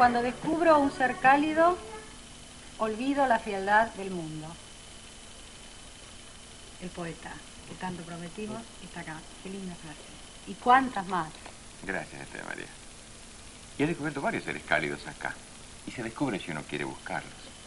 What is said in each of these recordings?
Cuando descubro un ser cálido, olvido la frialdad del mundo. El poeta, que tanto prometimos, está acá. Qué linda frase. ¿Y cuántas más? Gracias, Estela María. Y he descubierto varios seres cálidos acá. Y se descubre si uno quiere buscarlos.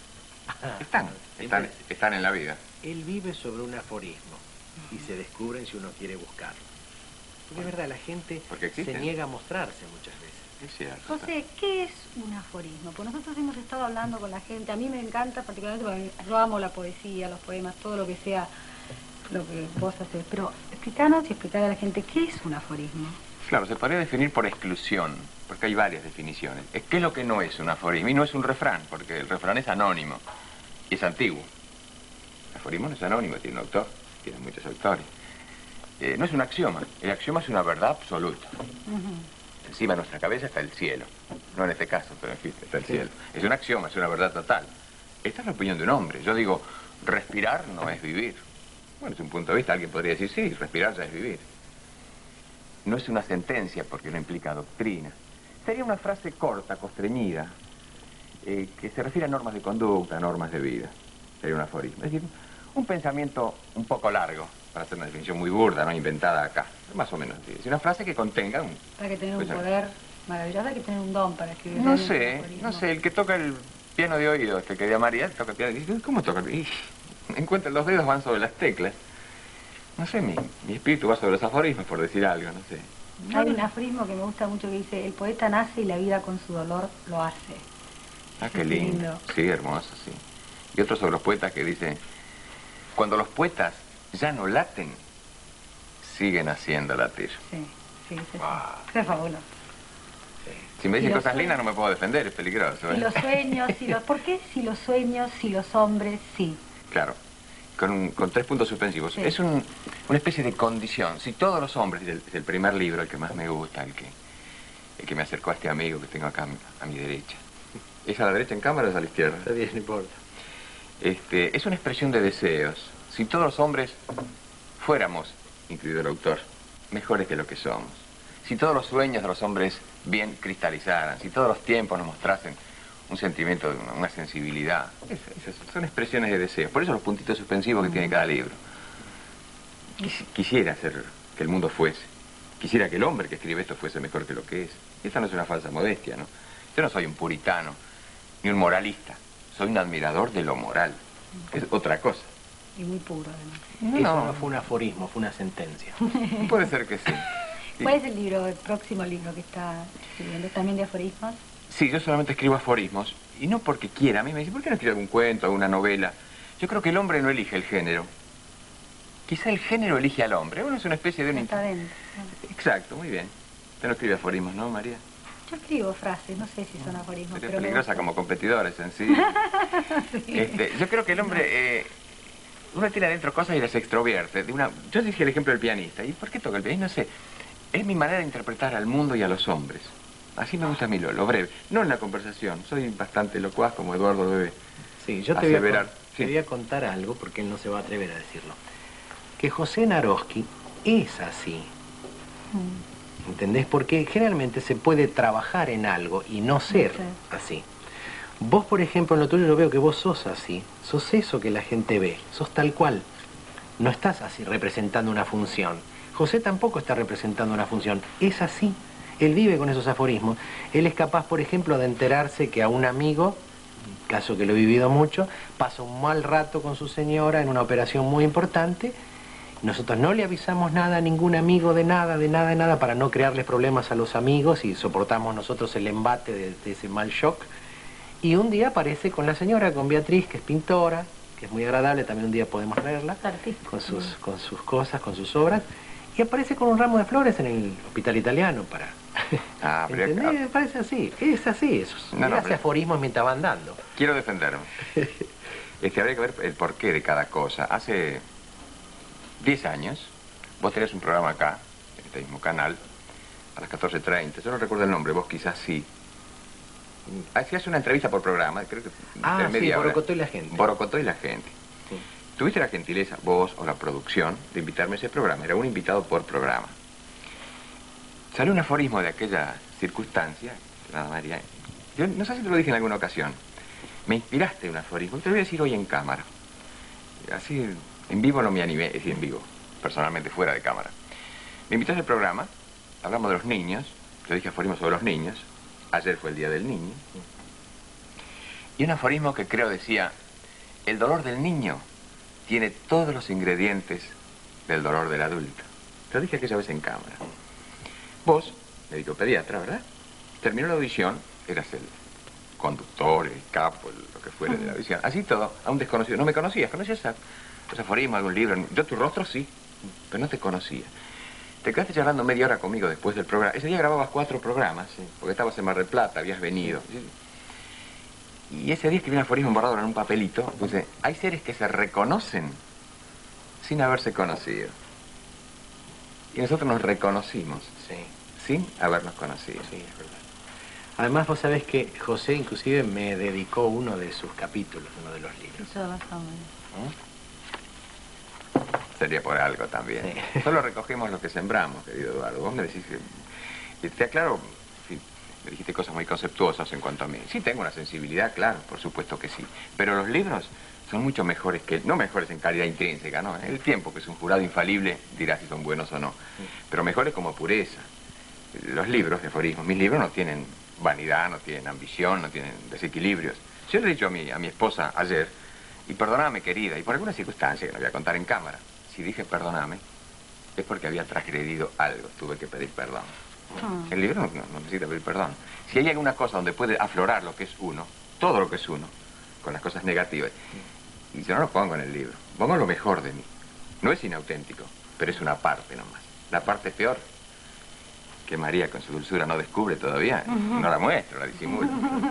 Están en la vida. Él vive sobre un aforismo y se descubren si uno quiere buscarlo. Porque es verdad, la gente se niega a mostrarse muchas veces. Es cierto. José, ¿qué es un aforismo? Pues nosotros hemos estado hablando con la gente. A mí me encanta particularmente porque yo amo la poesía, los poemas, todo lo que sea lo que vos haces. Pero explícanos y explicar a la gente qué es un aforismo. Claro, se podría definir por exclusión, porque hay varias definiciones. ¿Qué es lo que no es un aforismo? Y no es un refrán, porque el refrán es anónimo y es antiguo. El aforismo no es anónimo, tiene un autor, tiene muchos autores. No es un axioma. El axioma es una verdad absoluta. Encima de nuestra cabeza está el cielo. No en este caso, pero en fin, está el cielo. Es un axioma, es una verdad total. Esta es la opinión de un hombre. Yo digo, respirar no es vivir. Bueno, desde un punto de vista, alguien podría decir, sí, respirar ya es vivir. No es una sentencia porque no implica doctrina. Sería una frase corta, constreñida, que se refiere a normas de conducta, a normas de vida. Sería un aforismo. Es decir, un pensamiento un poco largo, para hacer una definición muy burda, no inventada acá. Más o menos. Es una frase que contenga un... Hay que tener un poder maravilloso, hay que tener un don para escribir. No sé, el que toca el piano de oído, que quería María, toca el piano y dice, ¿cómo toca? Y encuentra, los dedos van sobre las teclas. No sé, mi espíritu va sobre los aforismos, por decir algo, no sé. Hay un aforismo que me gusta mucho que dice, el poeta nace y la vida con su dolor lo hace. Ah, qué lindo. Sí, hermoso, sí. Y otro sobre los poetas que dice, cuando los poetas ya no laten, siguen haciendo latir. Sí. Eso es fabuloso. Si me dicen cosas lindas no me puedo defender, es peligroso. Si los sueños, ¿por qué si los sueños, si los hombres, sí? Claro. Con 3 puntos suspensivos. Sí. Es una especie de condición. Si todos los hombres, es el primer libro, el que más me gusta, el que me acercó a este amigo que tengo acá a mi derecha. ¿Es a la derecha en cámara o es a la izquierda? Está bien, no importa. Es una expresión de deseos. Si todos los hombres fuéramos, incluido el autor, mejores que lo que somos. Si todos los sueños de los hombres bien cristalizaran, si todos los tiempos nos mostrasen un sentimiento, una sensibilidad. Esas son expresiones de deseo. Por eso los puntitos suspensivos que tiene cada libro. Quisiera hacer que el mundo fuese. Quisiera que el hombre que escribe esto fuese mejor que lo que es. Esta no es una falsa modestia, ¿no? Yo no soy un puritano, ni un moralista. Soy un admirador de lo moral. Es otra cosa. Y muy puro, además. Eso no fue un aforismo, fue una sentencia. Puede ser que sí. ¿Cuál es el próximo libro que está escribiendo? ¿También de aforismos? Sí, yo solamente escribo aforismos, y no porque quiera. A mí me dicen, ¿por qué no escribe algún cuento, alguna novela? Yo creo que el hombre no elige el género. Quizá el género elige al hombre. Uno es una especie de un... Está dentro. Exacto, muy bien. Usted no escribe aforismos, ¿no, María? Yo escribo frases, no sé si son aforismos, pero peligrosa como competidora, es sí. Yo creo que el hombre... uno tiene adentro cosas y las extrovierte. Yo dije el ejemplo del pianista. ¿Y por qué toca el pianista? No sé. Es mi manera de interpretar al mundo y a los hombres. Así me gusta a mí lo breve. No en la conversación. Soy bastante locuaz como Eduardo debe. Sí, yo te voy a contar algo porque él no se va a atrever a decirlo. Que José Naroski es así. ¿Entendés? Porque generalmente se puede trabajar en algo y no ser así. Vos, por ejemplo, en lo tuyo yo veo que vos sos así. Sos eso que la gente ve. Sos tal cual. No estás así representando una función. José tampoco está representando una función. Es así. Él vive con esos aforismos. Él es capaz, por ejemplo, de enterarse que a un amigo, caso que lo he vivido mucho, pasa un mal rato con su señora en una operación muy importante. Nosotros no le avisamos nada a ningún amigo de nada, para no crearles problemas a los amigos y soportamos nosotros el embate de ese mal shock. Y un día aparece con la señora, con Beatriz, que es pintora, que es muy agradable, también un día podemos leerla, con sus cosas, con sus obras, y aparece con un ramo de flores en el hospital italiano para... ¿Entendés? Me parece así, es así, hace aforismos mientras van dando. Quiero defenderme. Habría que ver el porqué de cada cosa. Hace 10 años, vos tenés un programa acá, en este mismo canal, a las 14:30. Yo no recuerdo el nombre, vos quizás sí. Hacías una entrevista por programa, creo que de media hora. Borocotó y la gente. Borocotó y la gente. Sí. Tuviste la gentileza, vos o la producción, de invitarme a ese programa. Era un invitado por programa. Salió un aforismo de aquella circunstancia, nada María, Yo no sé si te lo dije en alguna ocasión. Me inspiraste en un aforismo. Te lo voy a decir hoy en cámara. Así, en vivo no me animé, es decir, en vivo, personalmente, fuera de cámara. Me invitaste al programa, hablamos de los niños, yo dije aforismos sobre los niños, ayer fue el Día del Niño, y un aforismo que creo decía, el dolor del niño tiene todos los ingredientes del dolor del adulto. Te lo dije aquella vez en cámara. Vos, médico pediatra, ¿verdad? Terminó la audición, eras el conductor, el capo, lo que fuera de la audición. Así todo, a un desconocido. No me conocías, conocías los aforismos, algún libro. Yo tu rostro sí, pero no te conocía. Te quedaste charlando media hora conmigo después del programa. Ese día grababas 4 programas, ¿sí? Porque estabas en Mar del Plata, habías venido. ¿Sí? Y ese día escribí un aforismo borrado en un papelito. Dice, hay seres que se reconocen sin haberse conocido. Y nosotros nos reconocimos, Sí. sin habernos conocido. Sí, es verdad. Además, vos sabés que José inclusive me dedicó uno de sus capítulos, uno de los libros. Eso más o menos. Sería por algo también. Sí. Solo recogemos lo que sembramos, querido Eduardo. Vos me decís que... Te aclaro, sí, me dijiste cosas muy conceptuosas en cuanto a mí. Sí, tengo una sensibilidad, claro, por supuesto que sí. Pero los libros son mucho mejores que... No mejores en calidad intrínseca, ¿no? El tiempo, que es un jurado infalible, dirá si son buenos o no. Pero mejores como pureza. Los libros de aforismos, mis libros no tienen vanidad, no tienen ambición, no tienen desequilibrios. Yo le he dicho a mi esposa ayer, y perdóname, querida, y por alguna circunstancia que no voy a contar en cámara, si dije perdóname, es porque había transgredido algo, tuve que pedir perdón. El libro no necesita pedir perdón. Si hay alguna cosa donde puede aflorar lo que es uno, todo lo que es uno, con las cosas negativas, y yo no lo pongo en el libro, pongo lo mejor de mí. No es inauténtico, pero es una parte nomás. La parte peor, que María con su dulzura no descubre todavía, no la muestro, la disimulo.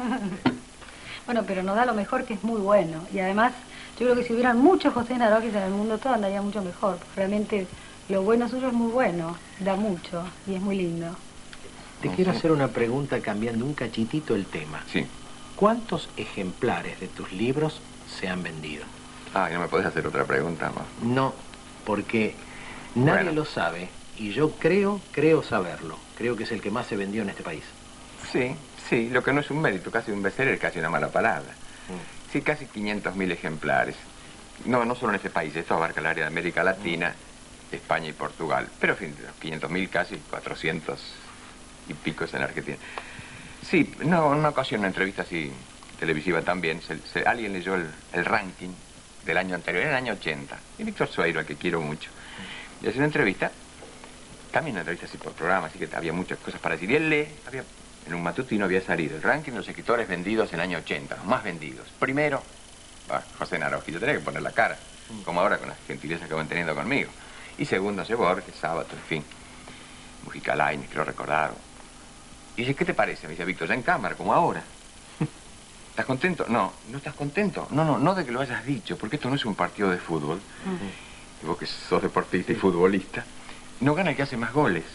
Bueno, pero nos da lo mejor, que es muy bueno. Y además, yo creo que si hubieran muchos José Naroquis en el mundo, todo andaría mucho mejor. Porque realmente lo bueno suyo es muy bueno, da mucho y es muy lindo. Te quiero hacer una pregunta cambiando un cachitito el tema. Sí. ¿Cuántos ejemplares de tus libros se han vendido? Ah, ¿y no me podés hacer otra pregunta más? No, porque nadie Bueno. lo sabe y yo creo saberlo. Creo que es el que más se vendió en este país. Sí, sí, lo que no es un mérito, casi un bestseller, casi una mala palabra. Sí, casi 500.000 ejemplares. No solo en este país, esto abarca el área de América Latina, España y Portugal. Pero, en fin, 500.000 casi, 400 y picos en Argentina. Sí, no, en una ocasión, en una entrevista así televisiva también, alguien leyó el ranking del año anterior, era el año 80. Y Víctor Sueiro, al que quiero mucho. Y hace una entrevista, también una entrevista así por programa, así que había muchas cosas para decir. Y él en un matutino había salido el ranking de los escritores vendidos en el año 80, los más vendidos. Primero, José Naroquis, yo tenía que poner la cara, como ahora con las gentilezas que van teniendo conmigo. Y segundo, no sé, Borges, Sábato, en fin. Mujica Lainez, quiero recordar. Y dice, ¿qué te parece? Me dice Víctor, ya en cámara, como ahora. ¿Estás contento? No estás contento. No de que lo hayas dicho, porque esto no es un partido de fútbol. Y vos que sos deportista y futbolista, no gana el que hace más goles.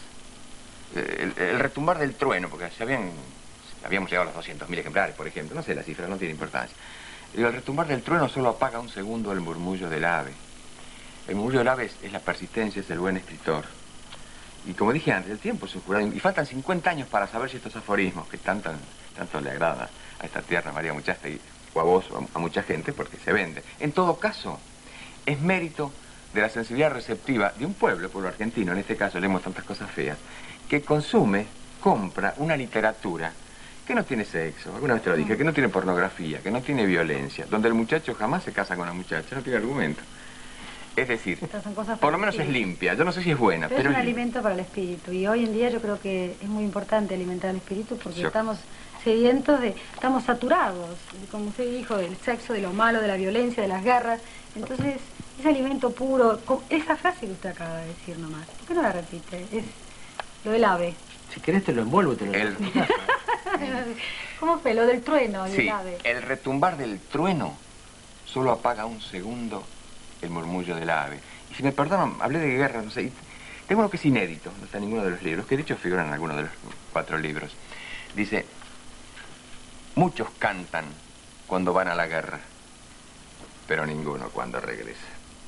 El retumbar del trueno, porque habíamos llegado a los 200.000 ejemplares, por ejemplo. No sé, la cifra no tiene importancia. El retumbar del trueno solo apaga un segundo el murmullo del ave. El murmullo del ave es la persistencia, es el buen escritor. Y como dije antes, el tiempo es un jurado. Y faltan 50 años para saber si estos aforismos, que tanto le agrada a esta tierna María Muchastegui, o a vos, o a mucha gente, porque se vende. En todo caso, es mérito de la sensibilidad receptiva de un pueblo argentino, en este caso leemos tantas cosas feas, que compra una literatura que no tiene sexo, alguna vez te lo dije, que no tiene pornografía, que no tiene violencia, donde el muchacho jamás se casa con la muchacha, no tiene argumento. Es decir, por lo menos es limpia, yo no sé si es buena, pero es pero un es alimento para el espíritu. Y hoy en día yo creo que es muy importante alimentar el espíritu porque Yo- estamos sedientos estamos saturados, como usted dijo, del sexo, de lo malo, de la violencia, de las guerras. Entonces, ese alimento puro, esa frase que usted acaba de decir nomás, ¿por qué no la repite? Es lo del ave. Si querés te lo envuelvo y te lo El- ¿Cómo fue? Lo del trueno y Sí, el ave. el retumbar del trueno solo apaga un segundo el murmullo del ave. Y si me perdonan, hablé de guerra, no sé, y tengo uno que es inédito, no está en ninguno de los libros, que de hecho figuran en alguno de los 4 libros. Dice, muchos cantan cuando van a la guerra, pero ninguno cuando regresa.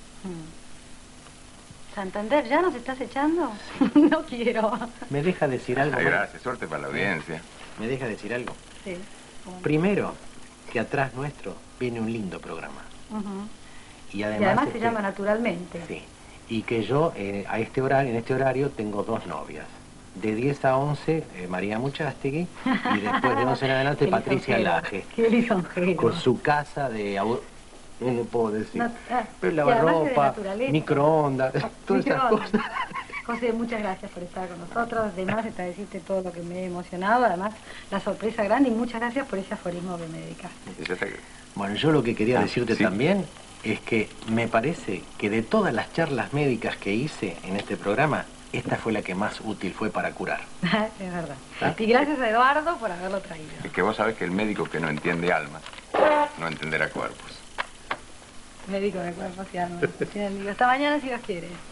Santander, ¿ya nos estás echando? No quiero. ¿Me deja decir algo? Ay, María? gracias, suerte para la audiencia. ¿Me deja decir algo? Sí. Primero, que atrás nuestro viene un lindo programa. Ujú. Y además se llama Naturalmente. Sí. Y que yo en este horario tengo 2 novias. De 10 a 11, María Muchastegui, y después de 11 en adelante, Qué Patricia lisonjero, Laje. Qué lisonjero. Con su casa de... No puedo decir. Pero y además de lavarropa, naturaleza. microondas, todas esas Microondas. cosas. José, muchas gracias por estar con nosotros. Además, está decirte todo lo que me he emocionado. Además, la sorpresa grande y muchas gracias por ese aforismo que me dedicaste. Bueno, yo lo que quería decirte sí. también es que me parece que de todas las charlas médicas que hice en este programa, esta fue la que más útil fue para curar. Es verdad. ¿Ah? Y gracias a Eduardo por haberlo traído. Es que vos sabés que el médico que no entiende almas, no entenderá cuerpos. Médico de cuerpo y alma. Hasta mañana si Dios quiere.